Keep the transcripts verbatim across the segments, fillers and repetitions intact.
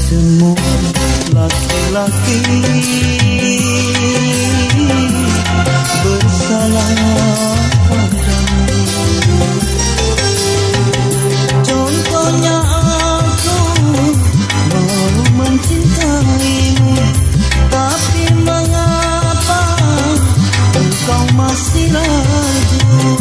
semua laki-laki bersalah padamu. Contohnya aku mau mencintaimu, tapi mengapa engkau masih ragu?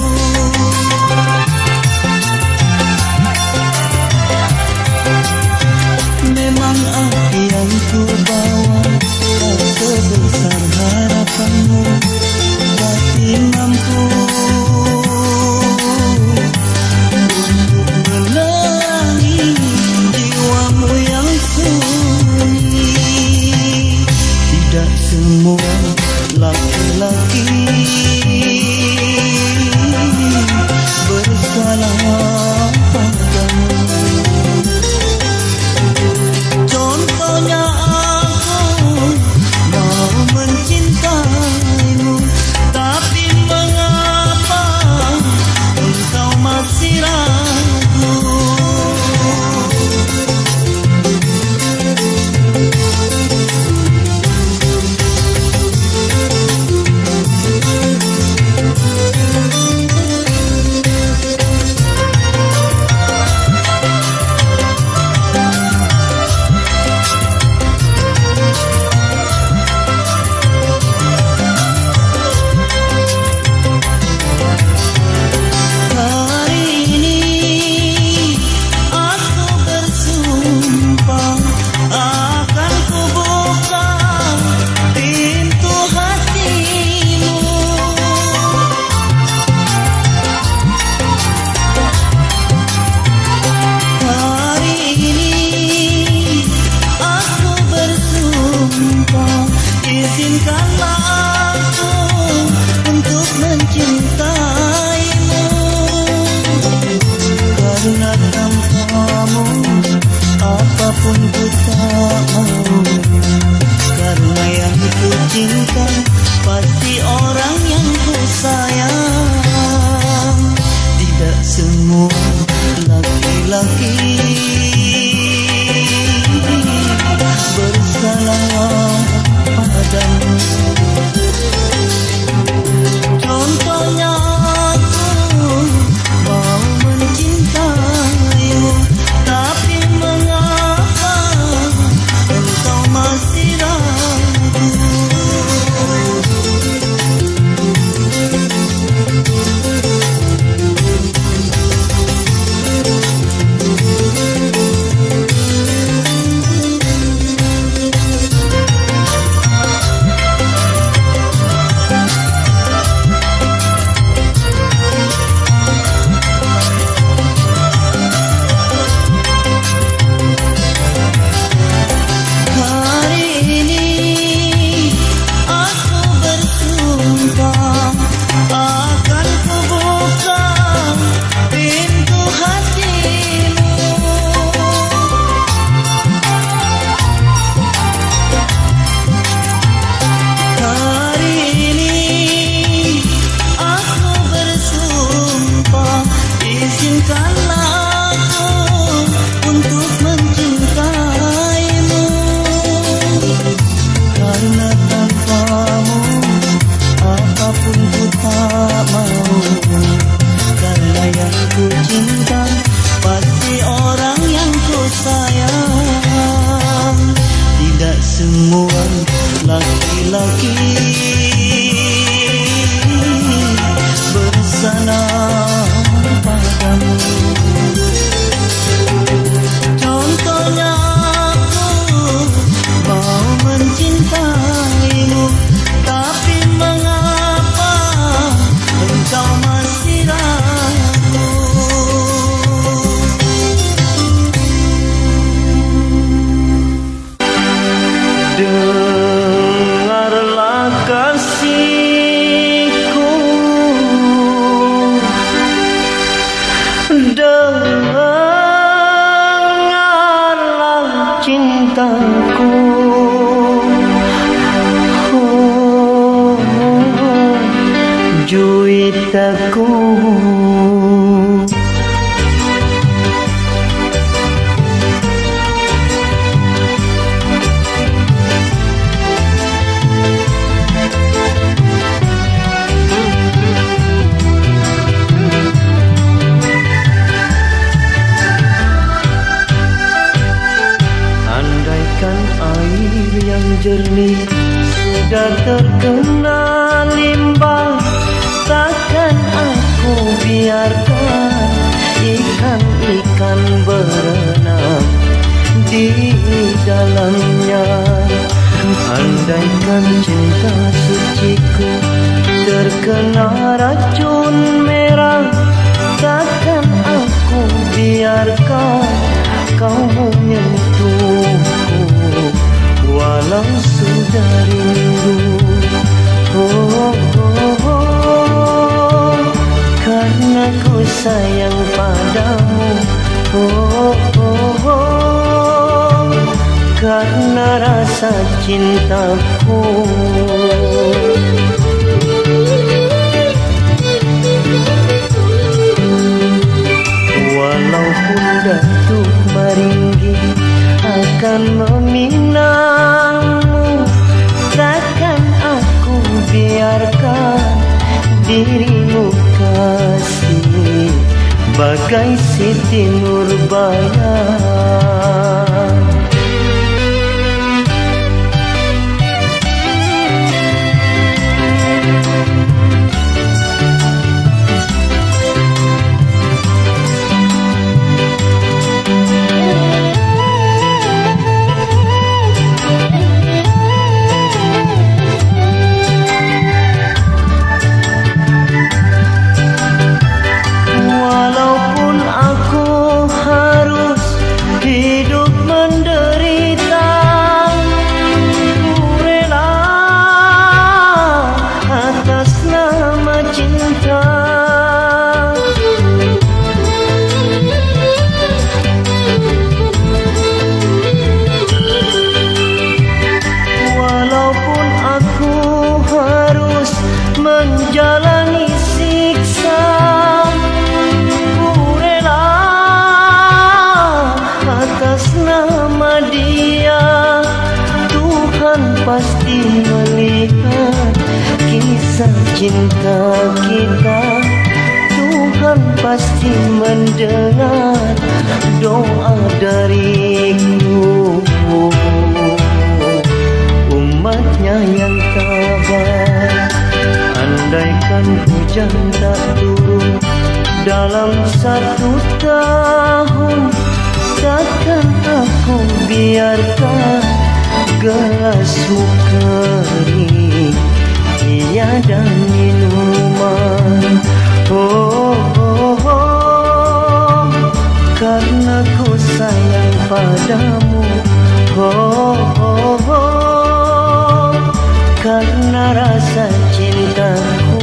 Memang apa yang ku bawa tak sebesar harapanmu, tapi mampu untuk menerangi jiwamu yang sunyi. Tidak semua laki-laki bersalah padamu. Contohnya aku mau mencintaimu, tapi mengapa engkau masih ragu? Izinkanlah aku untuk mencintaimu, karena tanpamu apapun ku tak mau. Karena yang ku cinta pasti orang yang ku sayang. Tidak semua laki-laki bersalah padamu. Contohnya aku mau mencintaimu, tapi mengapa engkau masih ragu? Izinkanlah aku untuk mencintaimu, karena tanpamu apapun ku tak mau. Karena yang ku cinta pasti orang yang ku sayang. Tidak semua laki-laki bersalah padamu. Contohnya aku mau mencintaimu, tapi mengapa engkau masih ragu? Dengarlah kasihku, dengarlah cintaku, oh, juwitaku. jernih sudah terkena limbah. Takkan aku biarkan ikan-ikan berenang di dalamnya. Andaikan cinta suciku terkena racun merah, takkan aku biarkan kau menyentuhku walau sudah rindu. Oh, oh, oh, karena ku sayang padamu. Oh, oh, oh, karena rasa cintaku. Walaupun Datuk Maringgi akan meminangmu, takkan aku biarkan dirimu kasih bagai Siti Nurbaya. Menjalani siksa, ku rela atas nama dia. Tuhan pasti melihat kisah cinta kita. Tuhan pasti mendengar doa dariku. Umatnya yang tabah, andaikan hujan tak turun dalam satu tahun, takkan aku biarkan gelasmu kering tiada minuman. Oh, oh, oh, karena ku sayang padamu. Oh, oh, oh, karena rasa cintaku.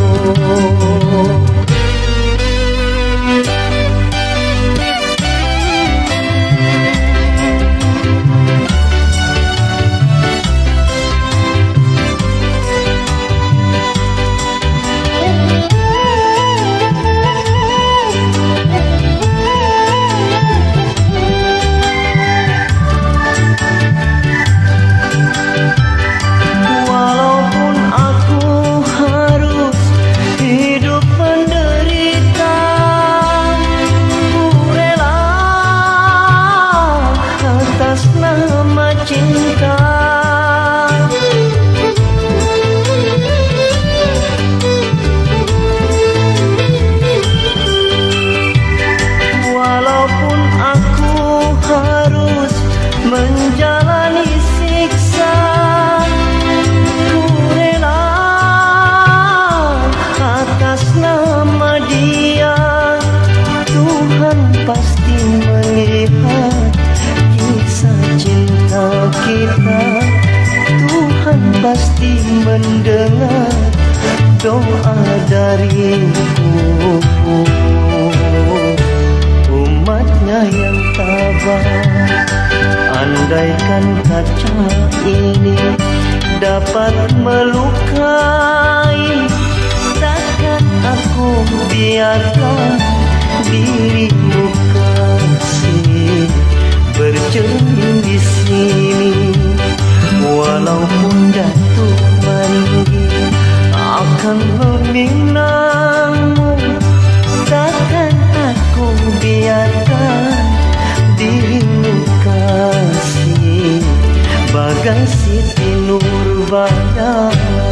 Menjalani siksa, ku rela atas nama dia. Tuhan pasti melihat kisah cinta kita. Tuhan pasti mendengar doa dariku. Umatnya yang tabah, andaikan kaca ini dapat melukai, takkan aku biarkan dirimu kasih bercermin di sini. Walaupun Datuk Maringgi akan meminangmu, takkan aku biarkan dirimu kasih bagai Siti sebaya.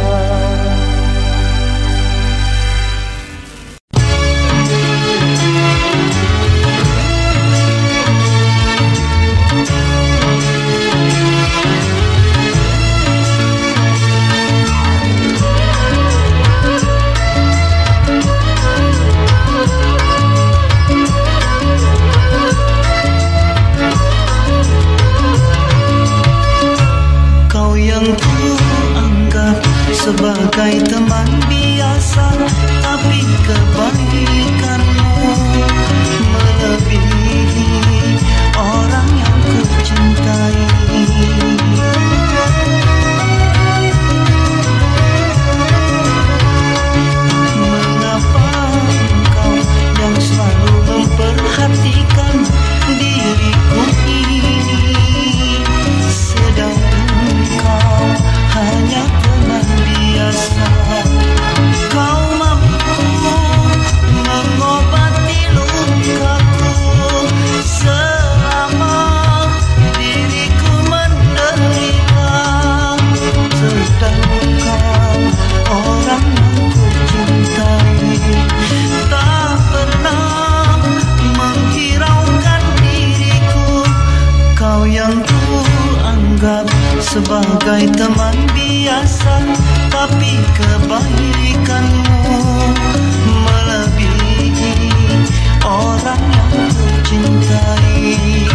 Sebagai teman biasa, tapi kebaikanmu melebihi orang yang ku cintai. Mengapa engkau yang selalu memperhatikan diriku ini, sedang engkau hanya teman biasa. Kau mampu mengobati lukaku selama diriku menderita, sedang kau orang yang ku cintai tak pernah menghiraukan diriku. Kau yang ku anggap sebagai teman biasa, tapi kebaikanmu melebihi orang yang ku cintai.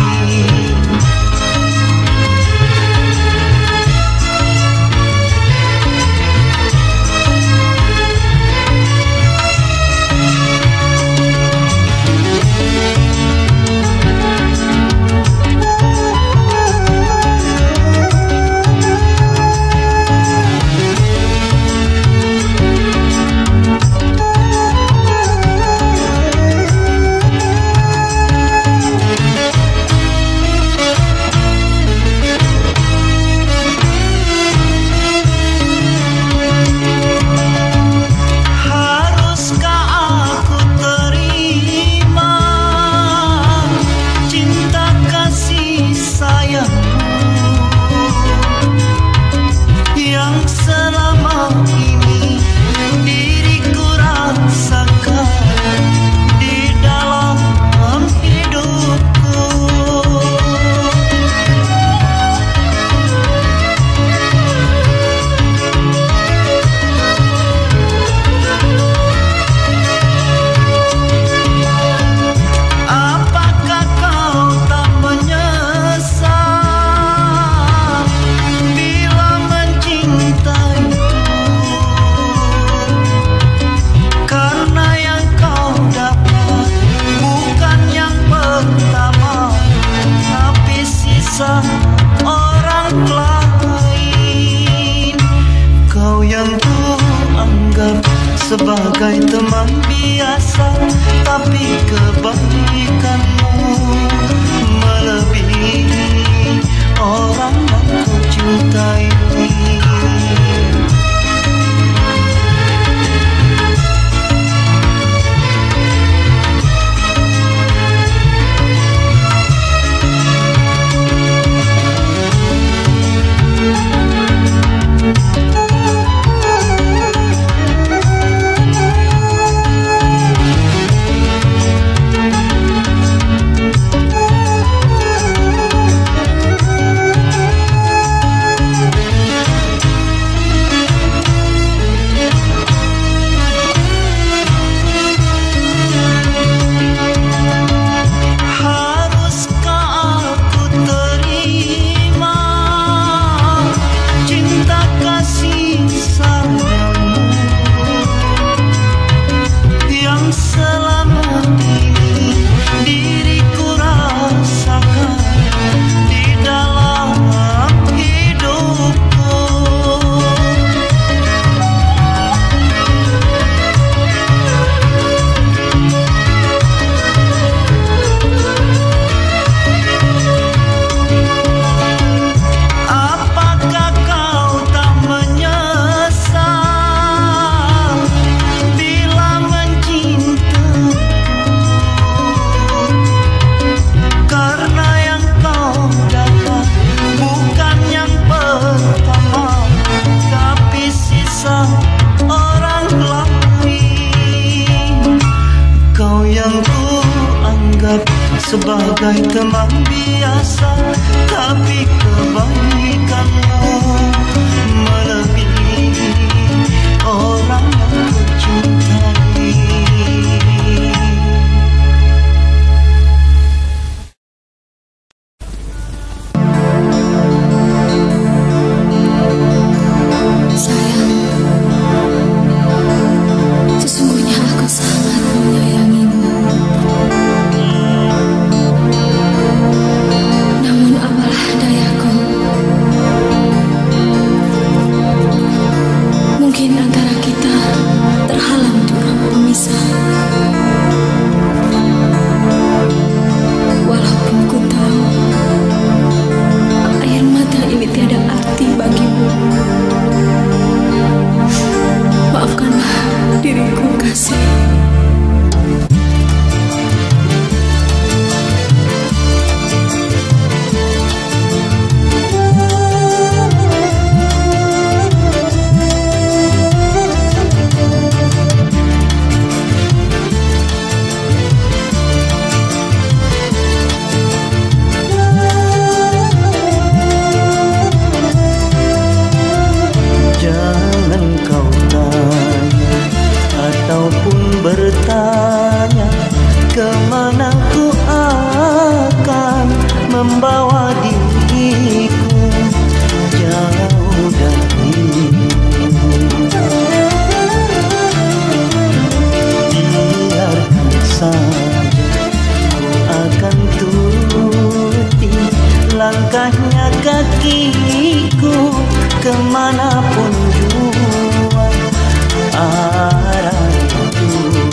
Orang lain, kau yang ku anggap sebagai teman biasa, tapi kebaikanmu melebihi orang yang ku cintai. sebagai teman biasa, tapi kebaikanmu melebihi orang yang kucintai. Sayang, sesungguhnya aku sangat menyayangimu. Namun apalah dayaku, mungkin antara kita terhalang jurang pemisah. Walaupun ku tahu air mata ini tiada arti bagimu, maafkanlah diriku kasih. Jangan kau tanya ataupun bertanya kemana ku akan membawa diriku jauh darimu. Biarkan saja ku akan turuti langkahnya kakiku kemanapun jua arah tuju.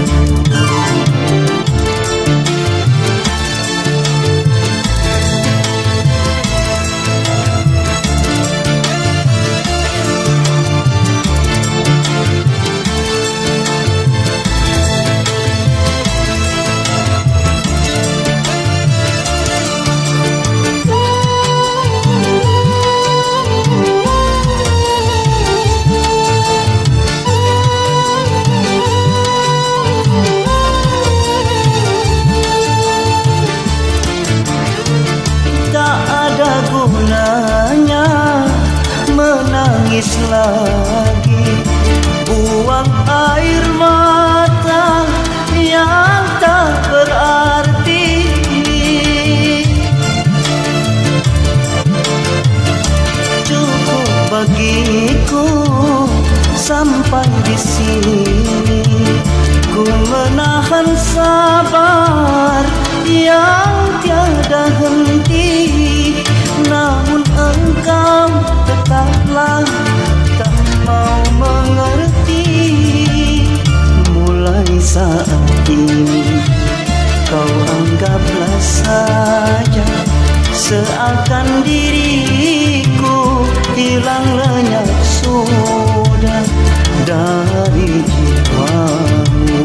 Gunanya menangis lagi, buang air mata yang tak berarti. Cukup bagiku sampai di sini, ku menahan sabar yang tiada henti. Namun engkau tetaplah tak mau mengerti. Mulai saat ini kau anggaplah saja seakan diriku hilang lenyap sudah dari jiwamu.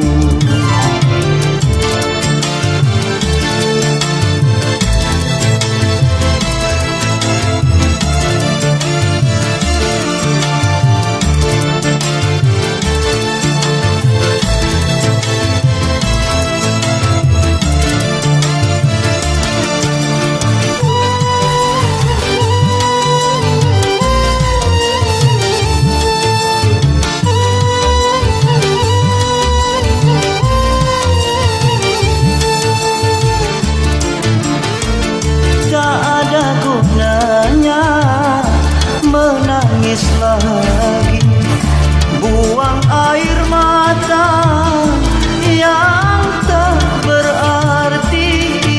Menangis lagi, buang air mata yang tak berarti.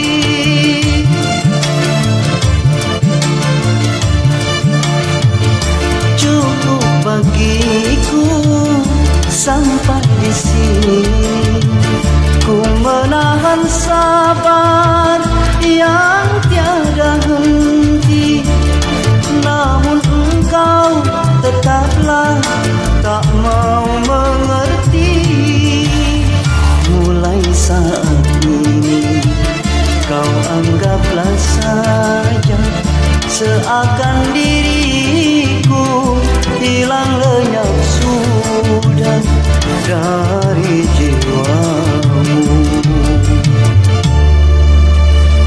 Cukup bagiku sampai di sini, ku menahan sabar yang tiada henti. Namun engkau tetaplah tak mau mengerti. Mulai saat ini kau anggaplah saja seakan diriku hilang lenyap sudah dari jiwamu.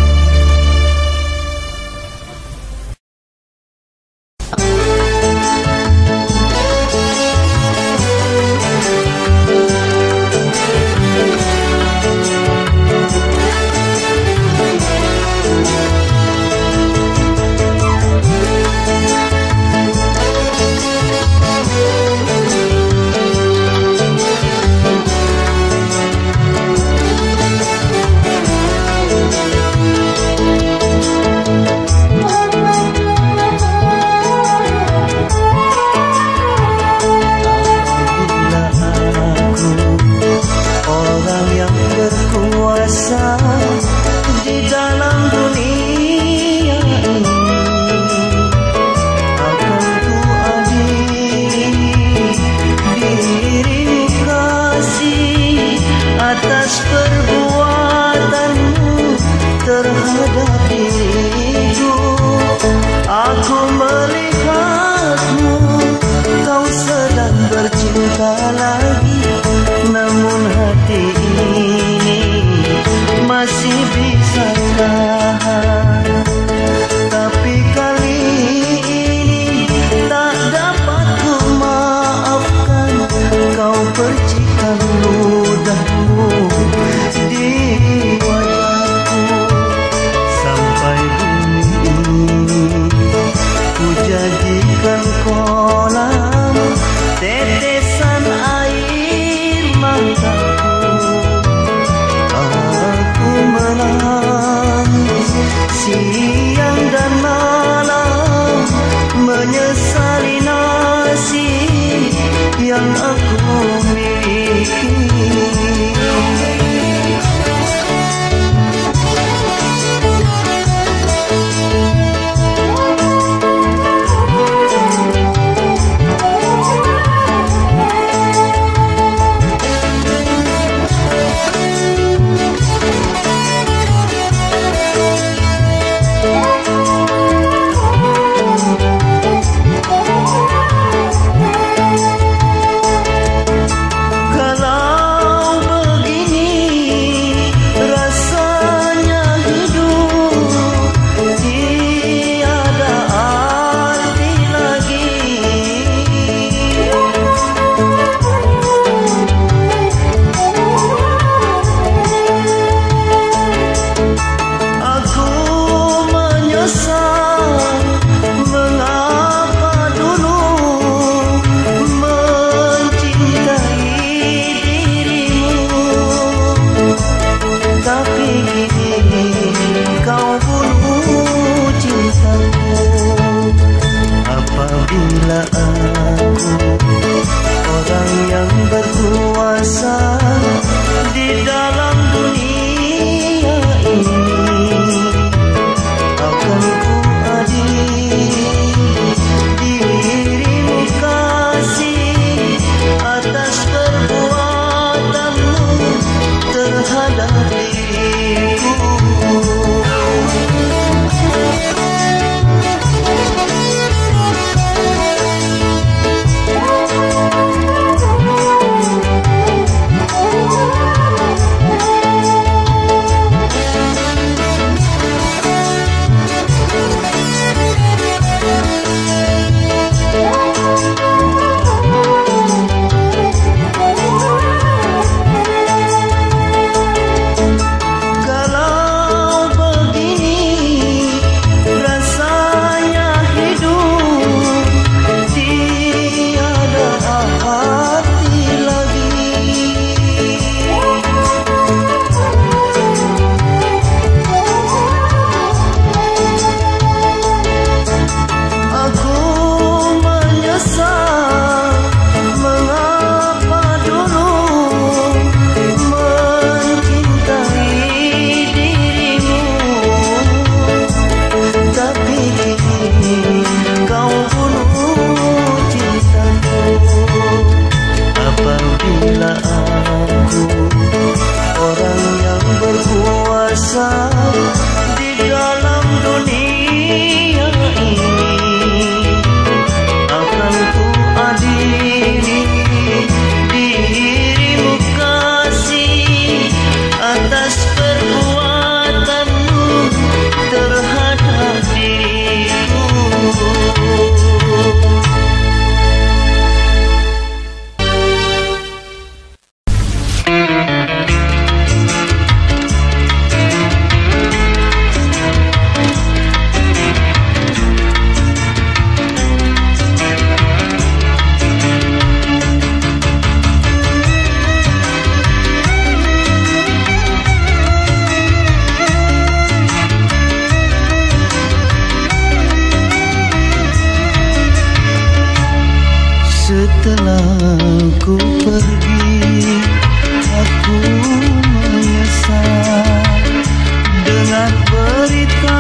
Setelah ku pergi, aku menyesal dengan berita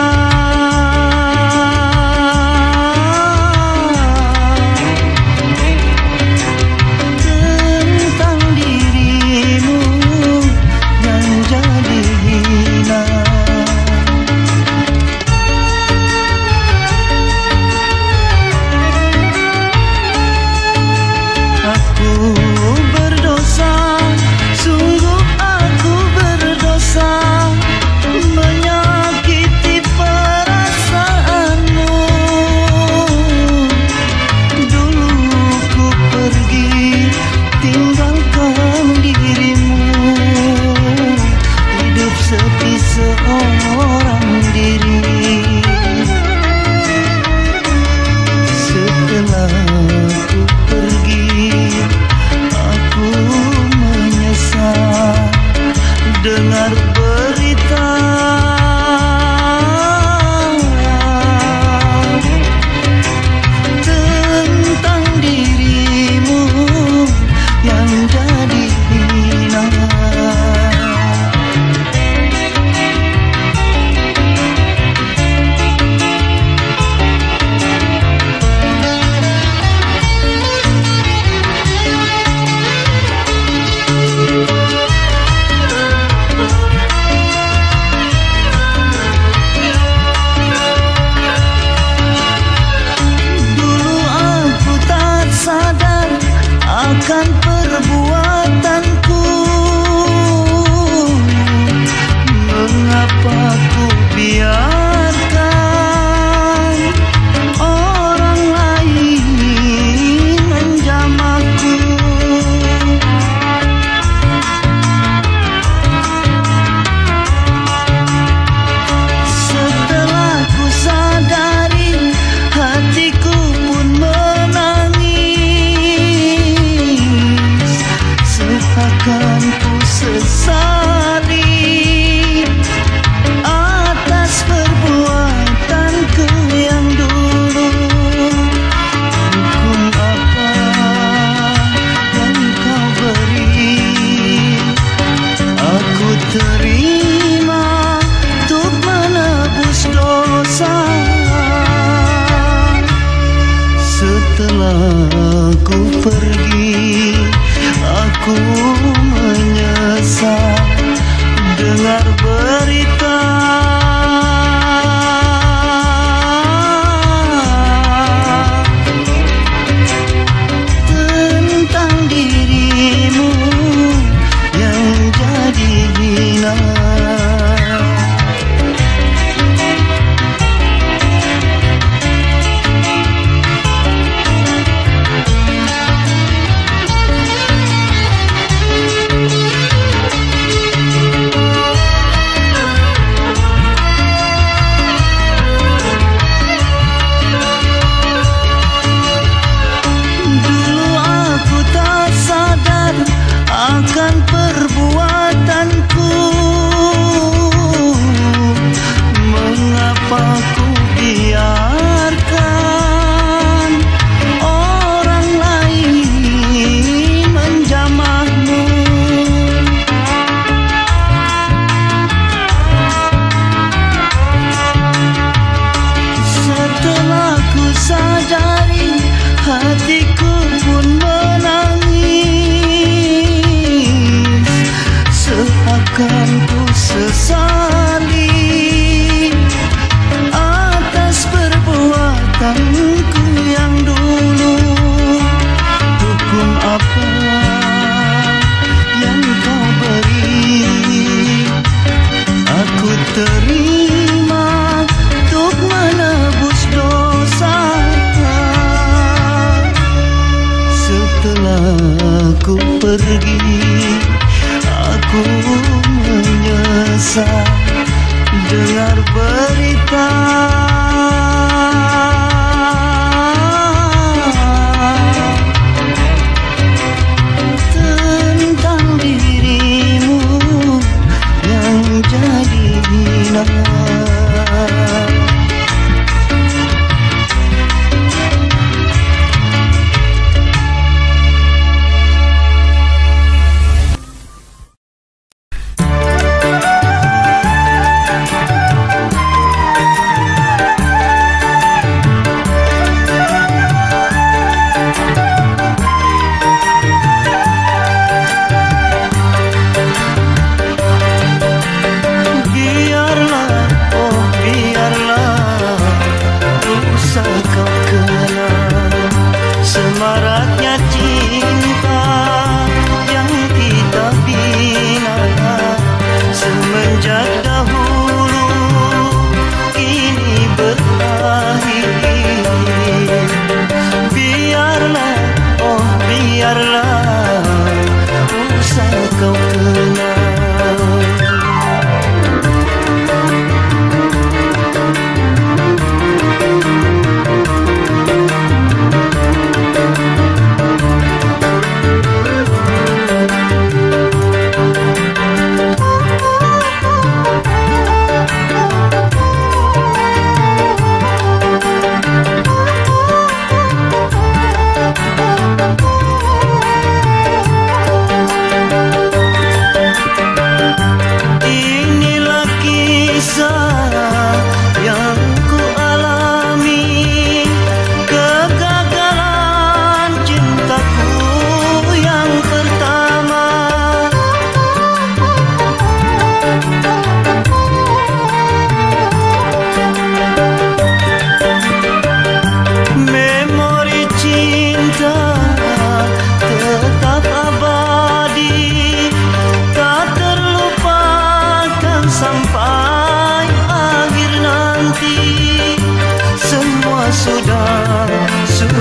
tentang dirimu yang jadi hina. Aku berdosa, sungguh aku berdosa, menyakiti perasaanmu. Dulu ku pergi, tinggalkan dirimu, hidup sepi seorang diri. Setelah ku pergi, aku menyesal dengar berita tentang dirimu yang jadi hina. Akan perbuatanku, mengapa ku biarkan orang lain menjamahku. Setelah ku sadari, hatiku pun akan ku sesali atas perbuatanku yang dulu. Hukum apa yang kau beri, aku terima untuk menebus dosa. Setelah ku pergi, aku menyesal dengar berita tentang dirimu yang jadi hina. Akan perbuatanku, mengapa ku biarkan orang lain menjamahmu. Setelah ku sadari, hatiku pun akan ku sesali atas perbuatanku yang dulu. Hukum apa yang kau beri, aku terima untuk menebus dosa. Setelah ku pergi, aku menyesal dengar berita tentang dirimu yang jadi hina.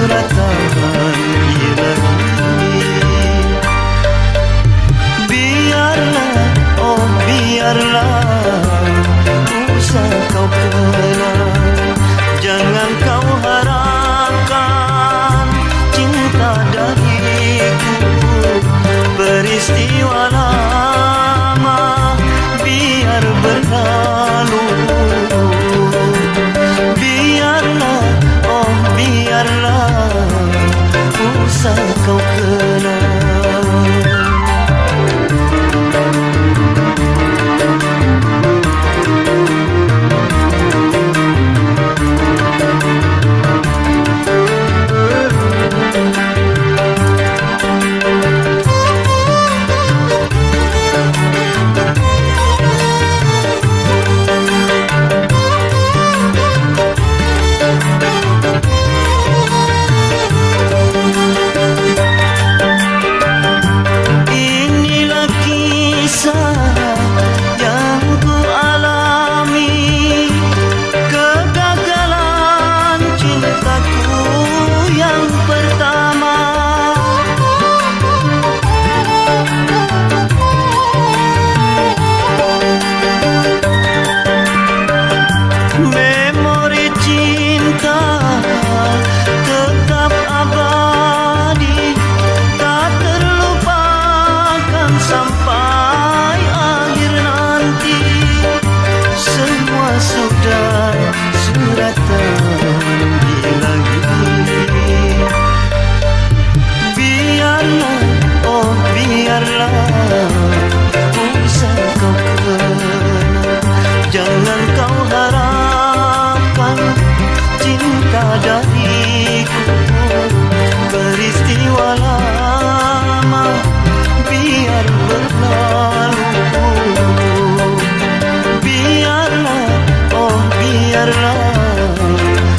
suratan ilahi. Biarlah, oh biarlah, usah kau kenal, jangan kau harapkan cinta dariku. Peristiwa lama biar berlalu. Biarlah, oh biarlah, usah kau kenal. Jangan kau harapkan cinta dariku. Peristiwa lama biar berlalu. Biarlah, oh biarlah,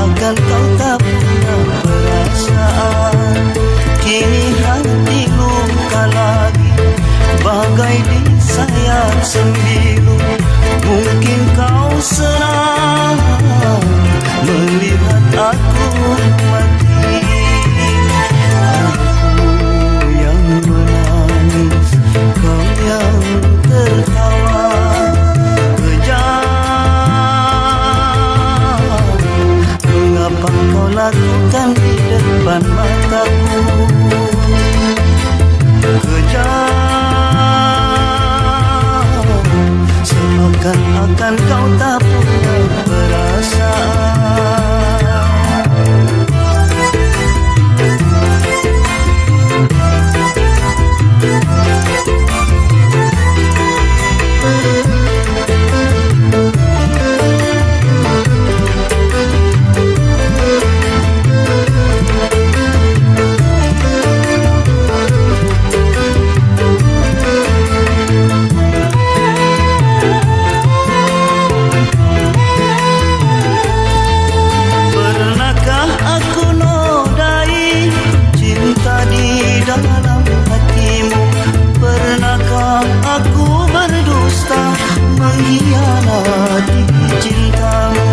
Seakan kau tak punya perasaan. Kini hati luka lagi, bagai disayat sembilu. Mungkin kau senang melihat aku mati. Aku yang menangis, kau yang tertawa. Kejam, mengapa kau lakukan di depan mataku? Kejam, seakan-akan kau tak punya perasaan. Mengkhianati cintamu.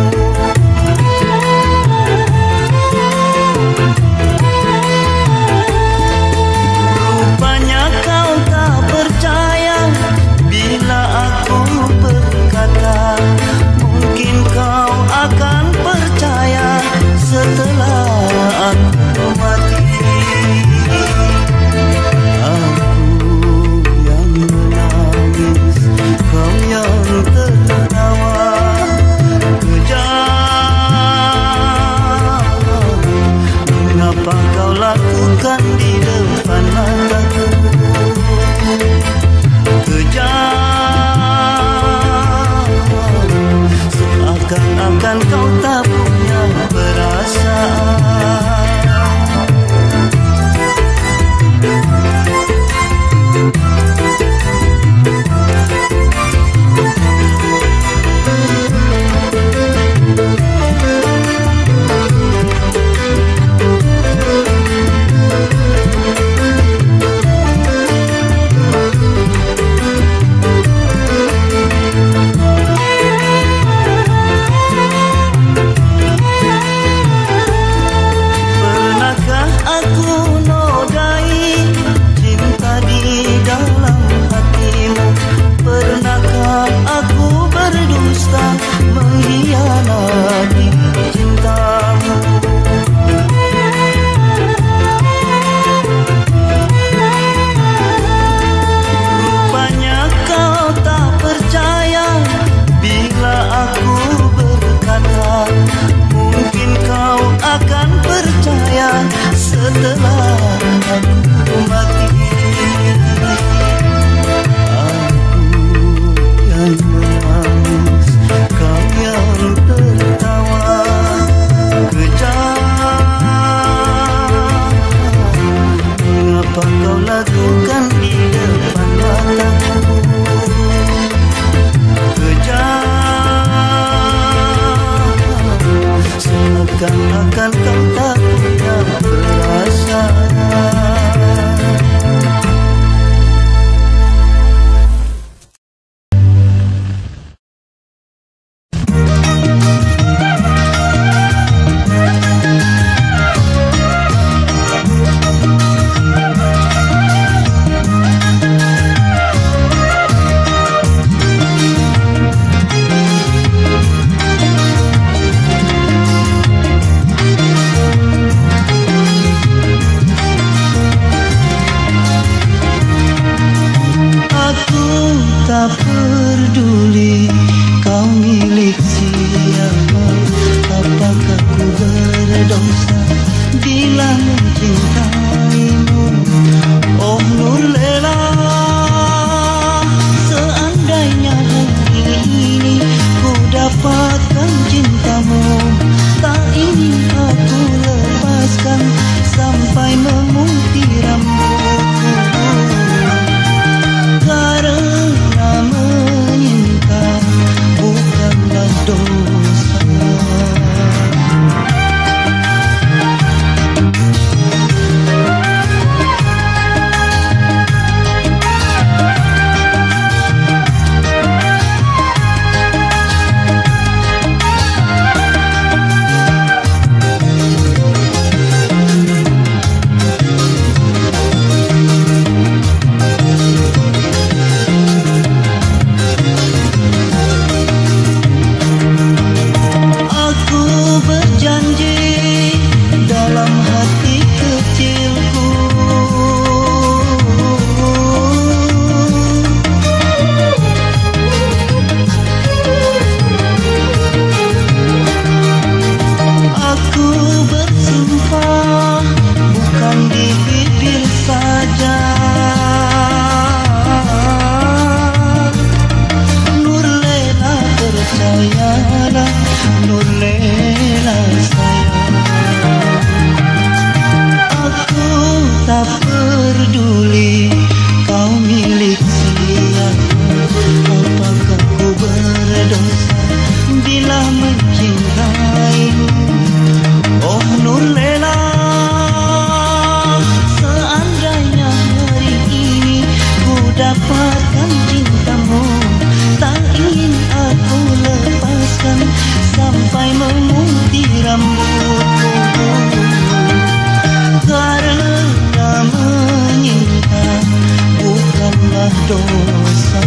Rupanya kau tak percaya bila aku berkata, mungkin kau akan percaya setelah aku mati. Aku yang menangis, kau yang bosan sampai memutih rambutku. Karena menyinta bukanlah dosa.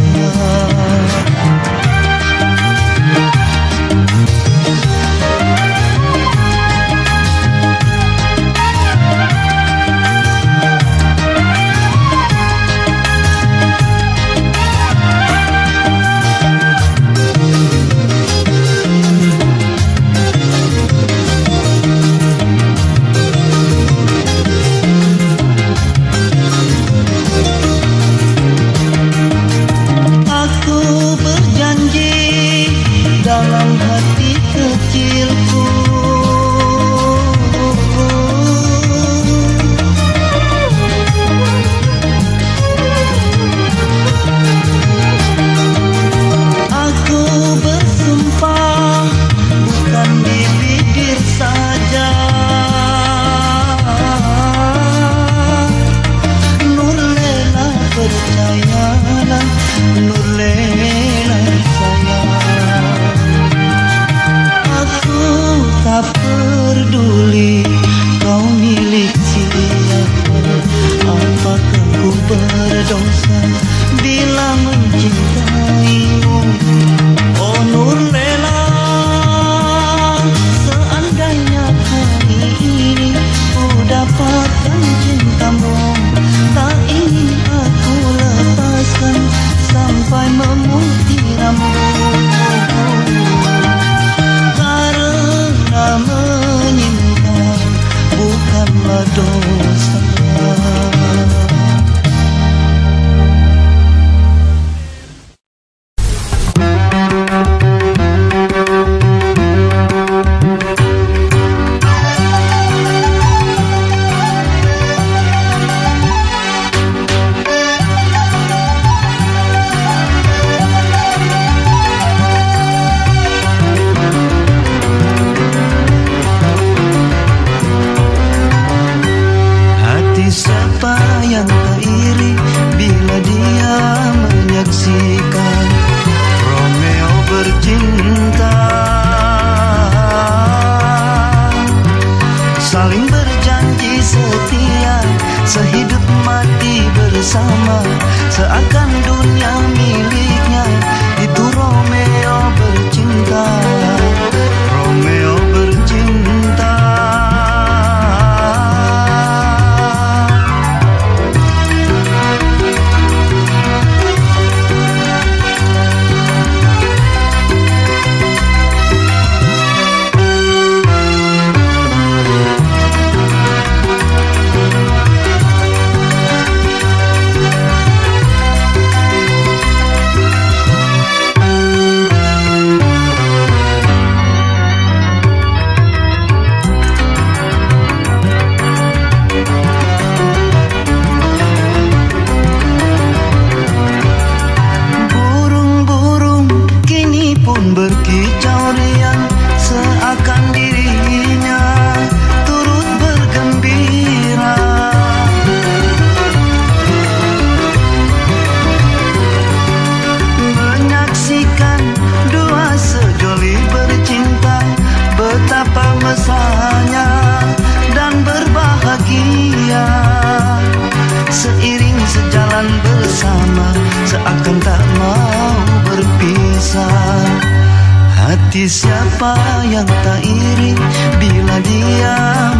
Hati siapa yang tak iri bila dia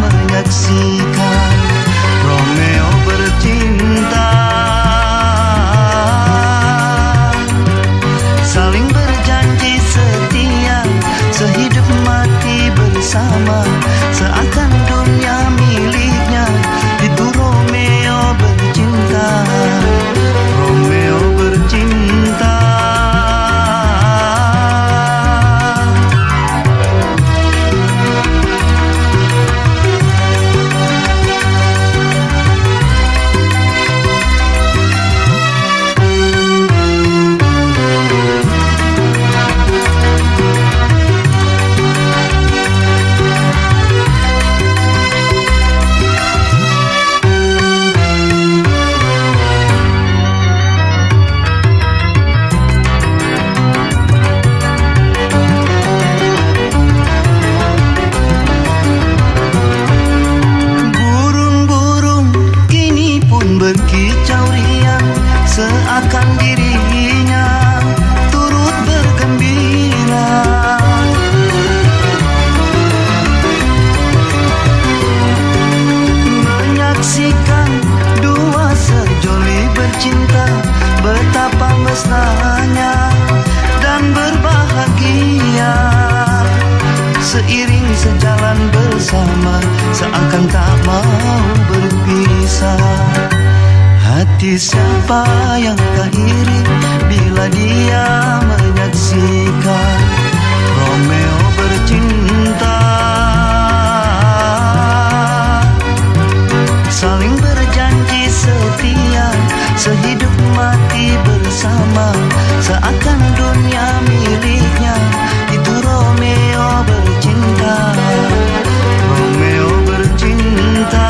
menyaksikan Romeo bercinta, saling berjanji setia, sehidup mati bersama, seakan dunia miliknya. Itu Romeo bercinta, Romeo bercinta. mesranya dan berbahagia, seiring sejalan bersama, seakan tak mau berpisah. Hati siapa yang tak iri bila dia menyaksikan Romeo bercinta, saling berjanji setia, sehidup mati bersama, seakan dunia miliknya. Itu Romeo bercinta, Romeo bercinta.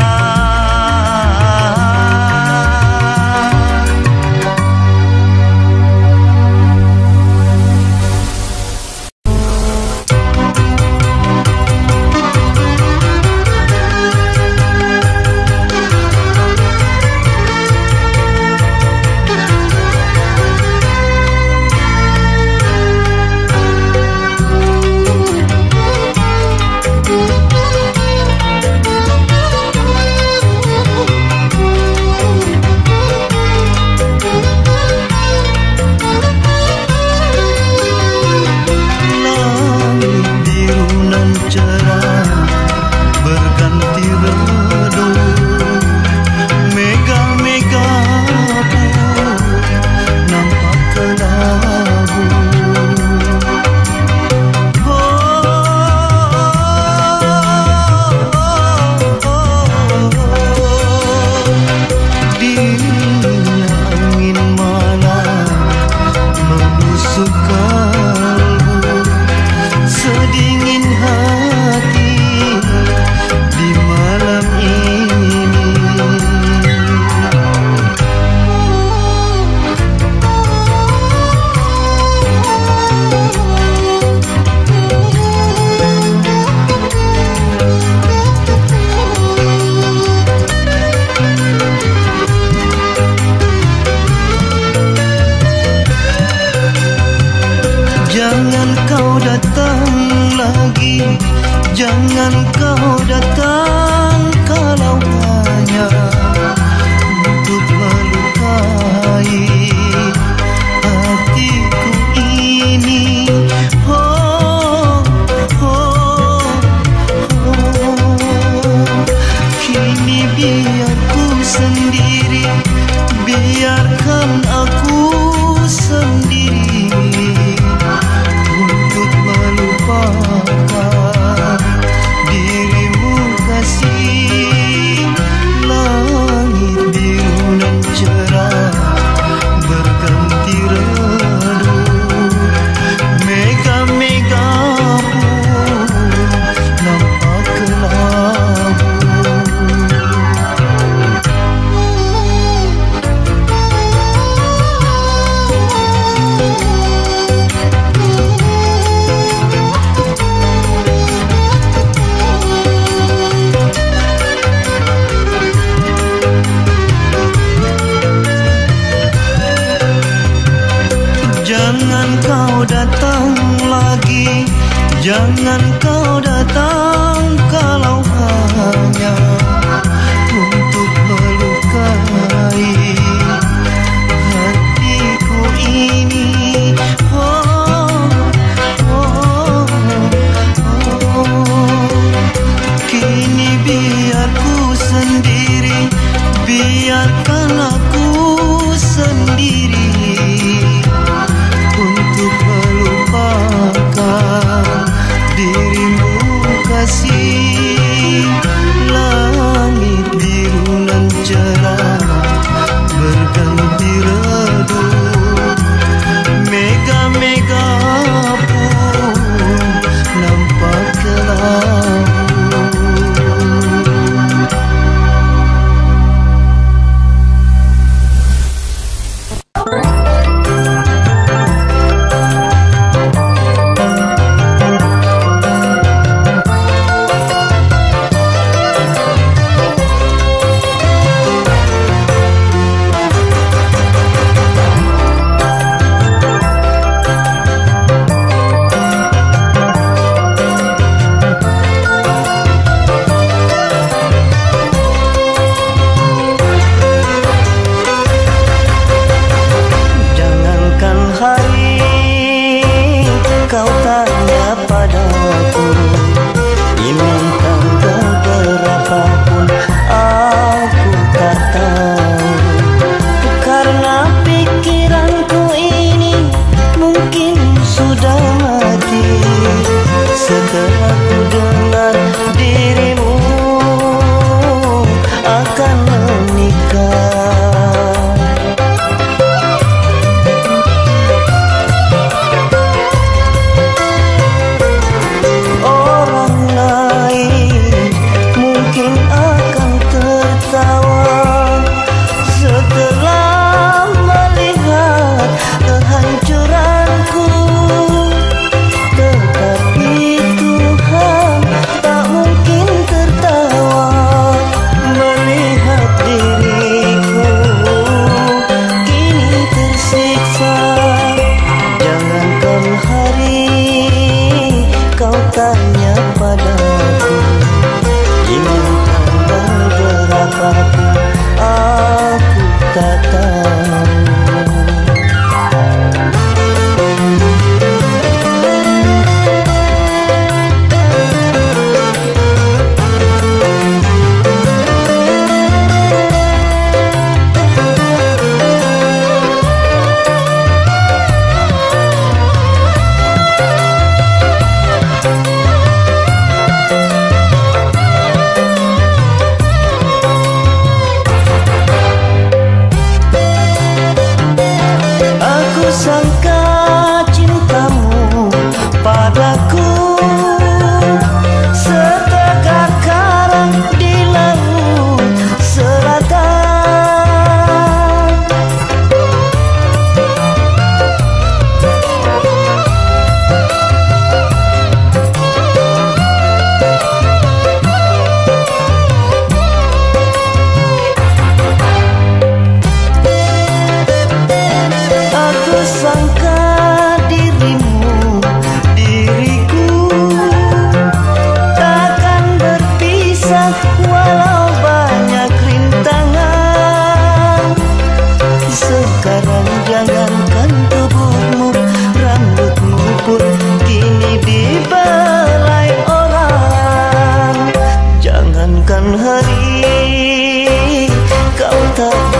Jangan kau datang lagi, jangan kau datang kalau hanya untuk melukai hatiku ini. Oh, oh, oh. Kini biar ku sendiri, biarkan aku sendiri untuk melupakan dirimu kasih. Langit biru dan cerah berganti redup, mega-mega pun nampak kelabu. Jangan kau datang lagi, jangan kau datang kalau hanya untuk melukai hatiku ini. Oh, oh, oh. Kini biar ku sendiri, biarkan aku sendiri untuk melupakan dirimu kasih. bertanya padaku, ingin tanggal berapa pun aku tak tahu. Sangka cintamu padaku setegak karang di laut selatan. Aku sangka dirimu, diriku takkan berpisah walau banyak rintangan. Sekarang jangankan tubuhmu, rambutmu pun kini dibelai orang. Jangankan hari kau tak